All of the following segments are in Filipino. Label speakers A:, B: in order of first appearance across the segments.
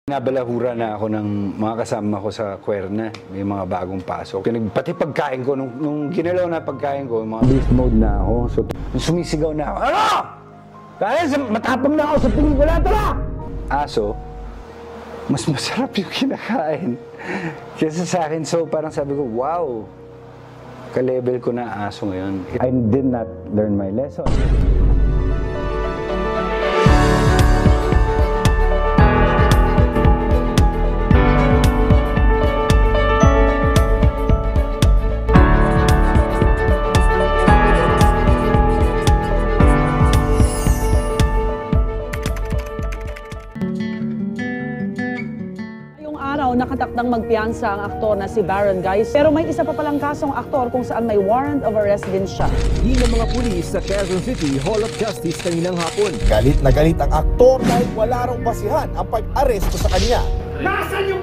A: Nabalahura na ako ng mga kasama ko sa Cuerna. May mga bagong pasok. Pati pagkain ko, nung ginalaw na pagkain ko, mga beast mode na ako. So, sumisigaw na ako, ano? Kaya matapang na ako sa pelikula, tara! Aso, mas masarap yung kinakain kaysa sa akin. So, parang sabi ko, wow, ka-level ko na aso ngayon. I did not learn my lesson.
B: Nakatakdang magpiyansa ang aktor na si Barangay, pero may isa pa palang kasong aktor kung saan may warrant of arrest din siya.
C: Hindi ng mga pulis sa Quezon City Hall of Justice kaninang hapon.
D: Galit na galit ang aktor dahil wala raw basihan ang pag-aresto sa kanya.
E: Nasaan yung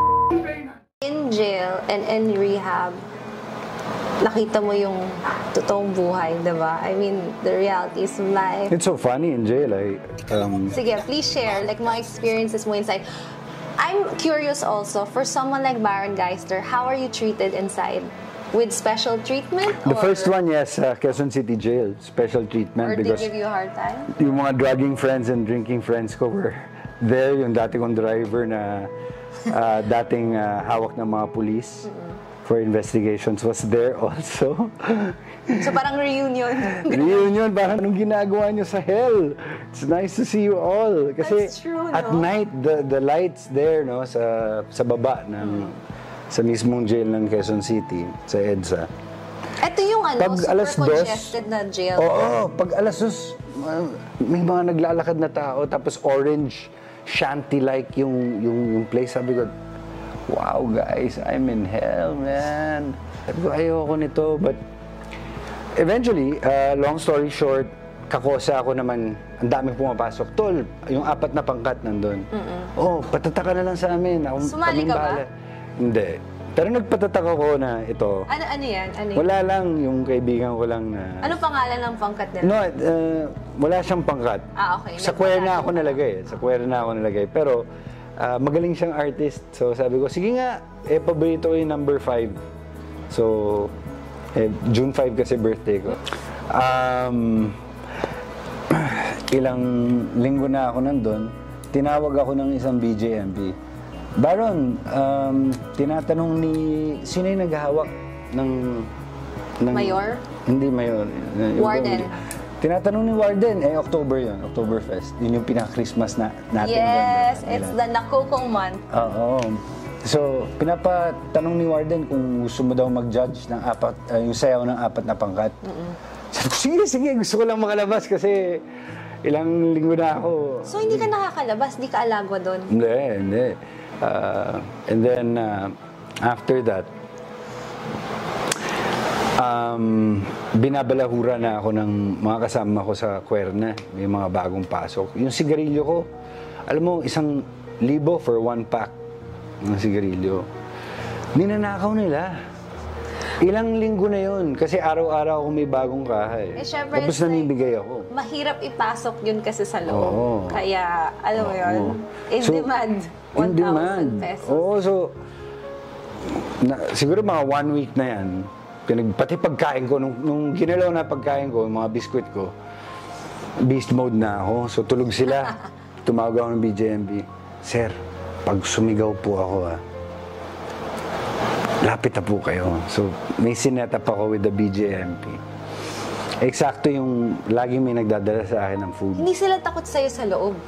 F: In jail and in rehab, nakita mo yung totoong buhay, diba? I mean, the realities of life.
A: It's so funny in jail.
F: Sige, please share like mga experiences mo inside. I'm curious also, for someone like Baron Geister, how are you treated inside? With special treatment?
A: The first one, yes, Quezon City Jail, special treatment.
F: Or
A: because
F: they give you a hard time?
A: Yung mga drugging friends and drinking friends ko were there. Yung dati kong driver na dating hawak ng mga police for investigations was there also.
F: So parang reunion.
A: Reunion, parang anong ginagawa nyo sa hell? It's nice to see you all. Kasi
F: That's true,
A: at
F: no?
A: night, the lights there, no, sa baba ng sa mismong jail ng Quezon City, sa EDSA.
F: Ito yung
A: Pag
F: super
A: alas
F: congested na jail.
A: Oo, pag alas 2, may mga naglalakad na tao, tapos orange, shanty-like yung place. Sabi ko, wow guys, I'm in hell, man. Sabi ko, ayoko nito, but eventually, long story short, kakosa ako naman, ang daming pumapasok. Tol, yung 4 na pangkat nandun. Oh, patataka na lang sa amin.
F: Sumali ka ba?
A: Hindi. Pero nagpatatak ako na ito.
F: Ano yan? Ano yan?
A: Wala lang, yung kaibigan ko lang na...
F: Ano pangalan ng pangkat nila?
A: No, wala siyang pangkat.
F: Okay.
A: Sa Cuerna ako nalagay. Sa Cuerna ako nalagay. Pero magaling siyang artist. So sabi ko, sige nga, paborito ko yung number 5. So, June 5 kasi birthday ko. Ilang linggo na ako nandun, tinawag ako ng isang BJMP. Baron, tinatanong ni... Sino yung naghahawak ng
F: Mayor?
A: Hindi, Mayor.
F: Warden.
A: Tinatanong ni Warden, October yun, Oktoberfest. Yun yung pinaka-Christmas natin.
F: Yes, it's the Nakukong month.
A: Oo. So, pinapatanong ni Warden kung gusto mo daw mag-judge ng yung sayaw ng 4 na pangkat. Sabi ko, sige, gusto ko lang makalabas kasi ilang linggo na ako.
F: So, hindi ka nakakalabas? Hindi ka alagwa doon?
A: Hindi. And then, after that, binabalahura na ako ng mga kasama ko sa Cuerna. May mga bagong pasok. Yung sigarilyo ko, alam mo, 1,000 for 1 pack ng sigarilyo. Ninanakaw nila. Ilang linggo na yun. Kasi araw-araw ako may bagong kahay.
F: Syempre,
A: tapos namimigay ako.
F: Mahirap ipasok yun kasi sa loob.
A: Oo.
F: Kaya, alam mo yun, in
A: So,
F: demand, 1,000 pesos.
A: Oo, so, siguro mga 1 week na yan, pati pagkain ko, nung ginalaw na pagkain ko, yung mga biskwit ko, beast mode na ako. So, tulog sila. Tumawag ako ng BJMP. Sir, pag sumigaw po ako, lapit na po kayo. So, may sinetap ako with the BJMP. Eksakto yung laging may nagdadala sa akin ng food.
F: Hindi sila takot sa'yo sa loob?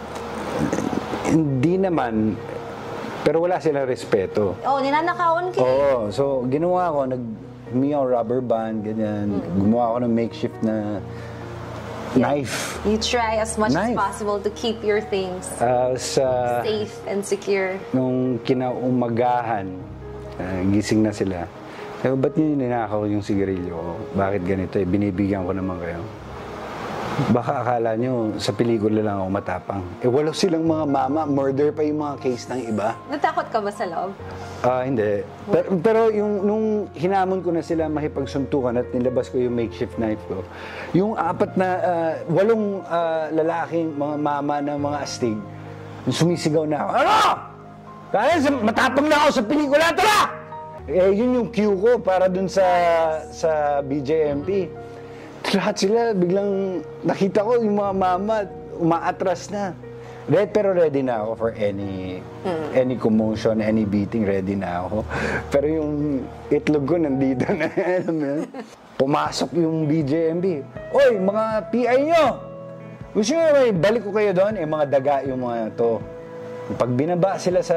A: Hindi naman, pero wala silang respeto.
F: Oo, ninanakawan ka.
A: Oo, so ginawa ko, humingi ako rubber band, ganyan. Gumawa ako ng makeshift na knife.
F: You try as much as
A: Knife.
F: possible to keep your things safe and secure.
A: Nung kinaumagahan, gising na sila. Sabi, ba't nyo ninakaw yung sigarilyo ko? Bakit ganito eh? Binibigyan ko naman kayo. Baka akala nyo, sa pelikula lang ako matapang. Wala silang mga mama, murder pa yung mga case ng iba.
F: Natakot ka ba sa loob?
A: Hindi. Pero nung hinamon ko na sila makipagsuntukan at nilabas ko yung makeshift knife ko, yung 8 na, 8 lalaking mga mama na mga astig, Sumisigaw na ako, ano? Dahil matapang na ako sa pelikula, tara! Yun yung cue ko para dun sa BJMP. Lahat sila, biglang nakita ko yung mga mama, umaatras na. Pero ready na ako for any commotion, any beating, ready na ako. Pero yung itlog ko nandito na. Pumasok yung BJMP. Oy, mga PI nyo! Gusto nyo may balik ko kayo doon? Mga daga yung mga to. Pag binaba sila sa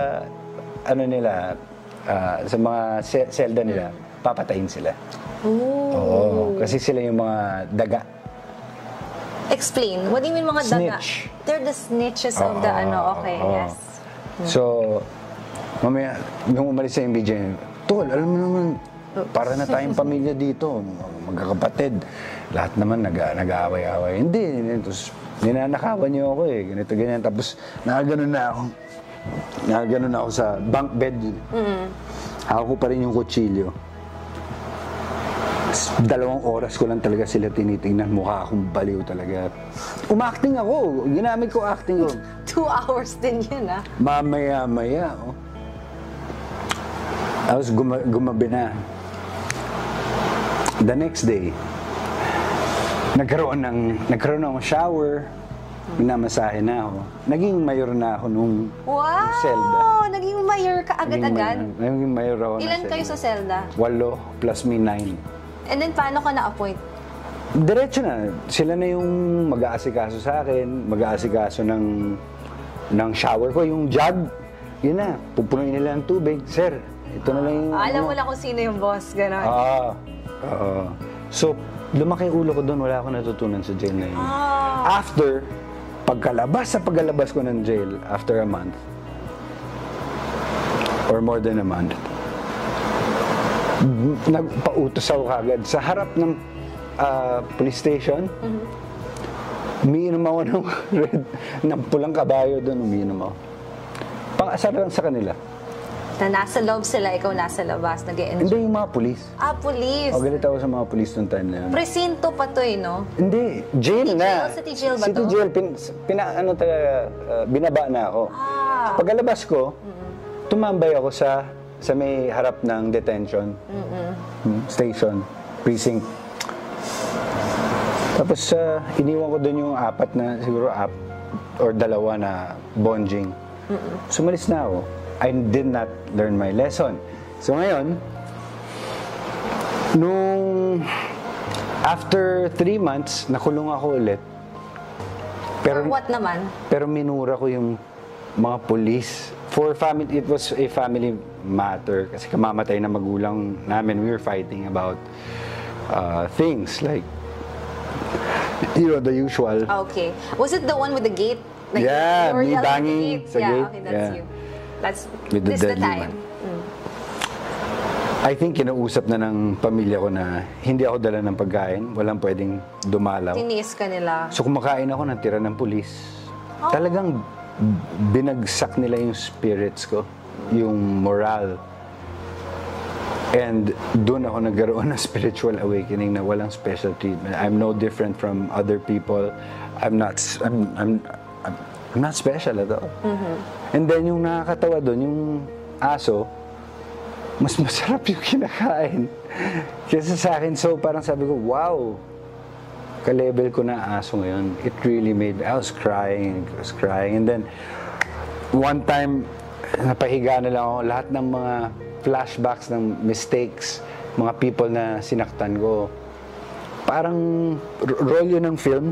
A: sa mga selda nila, papatayin sila. Oo, kasi sila yung mga daga.
F: Explain. What do you mean mga daga?
A: Snitch.
F: They're the snitches of the okay, yes.
A: So, mamaya, nung umalis sa MBJ, Tol, alam mo naman, para na tayong pamilya dito, magkakapatid. Lahat naman nag-aaway-aaway. Hindi, tapos ninanakawan niyo ako ganito, ganyan. Tapos nakaganon na ako sa bunk bed. Hawak ko pa rin yung kutsilyo. 2 oras ko lang talaga sila tinitingnan. Mukha akong baliw talaga. Umacting ako. Ginamit ko acting ko.
F: 2 hours din yun,
A: Mamaya-maya, Tapos gumabi na. The next day, nagkaroon ng shower. Minamasahe na ako. Naging mayor na ako nung selda.
F: Naging mayor ka agad-agad?
A: Naging mayor ako.
F: Ilan kayo sa selda?
A: 8 plus me 9.
F: And then, paano ka na-appoint?
A: Diretso na. Sila na yung mag-aasikaso sa akin, mag-aasikaso ng shower ko, yung jug. Yun na, pupunuin nila ng tubig. Sir, ito na lang yung...
F: alam mo lang kung sino yung boss, gano'n.
A: So, lumaki yung ulo ko doon, wala akong natutunan sa jail na yun. After, pagkalabas ko ng jail, after a month, or more than a month, nagpautos ako kagad sa harap ng police station. Umiinom ako ng pulang kabayo doon, umiinom ako. Pang-asar lang sa kanila.
F: Na nasa loob sila, ikaw nasa labas, nag-e-enjoy.
A: Hindi, yung mga police.
F: Police.
A: Galit ako sa mga police noong time na yun.
F: Presinto pa to no?
A: Hindi, jail na.
F: City jail ba to?
A: City jail, binaba na ako. Pagkalabas ko, tumambay ako sa may harap ng detention station, precinct. Tapos iniwan ko doon yung siguro 2 na bonjing. Sumalis na ako. I did not learn my lesson. So ngayon, after 3 months, nakulong ako ulit.
F: Pero what naman?
A: Pero minura ko yung mga police. It was a family matter kasi kamamatay na magulang namin. We were fighting about things like, the usual.
F: Okay. Was it the one with the gate? Like,
A: yeah, me
F: yelling
A: banging
F: at the gate?
A: sa gate.
F: Okay, that's you.
A: With the
F: This the
A: deadly
F: time.
A: I think kinausap na ng pamilya ko na hindi ako dala ng pagkain, walang pwedeng dumalaw.
F: Tiniis ka nila.
A: So kumakain ako ng tira ng pulis. Talagang binagsak nila yung spirits ko, yung moral. And doon ako nagkaroon ng spiritual awakening na walang special treatment. I'm no different from other people. I'm not special at all. And then yung nakakatawa doon, yung aso, mas masarap yung kinakain kaysa sa akin. So parang sabi ko, wow, ka-level ko na aso ngayon. It really made me, I was crying. And then, one time, napahiga na lang ako, lahat ng mga flashbacks ng mistakes, mga people na sinaktan ko. Parang rolyo ng film.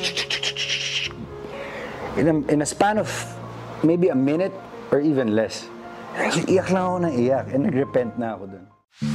A: In a span of maybe a minute or even less, iyak lang ako ng iyak and nag-repent na ako dun.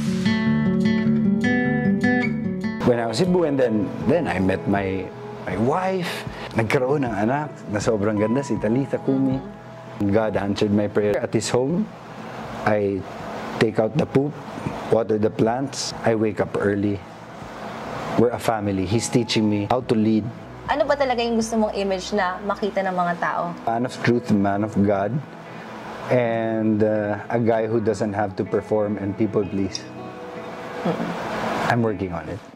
A: When I was in Cebu, and then I met my wife. Nagkaroon ng anak na sobrang ganda, si Talitha Kumi. God answered my prayer. At his home, I take out the poop, water the plants. I wake up early. We're a family. He's teaching me how to lead.
F: Ano ba talaga yung gusto mong image na makita ng mga tao?
A: Man of truth, man of God, and a guy who doesn't have to perform and people please. I'm working on it.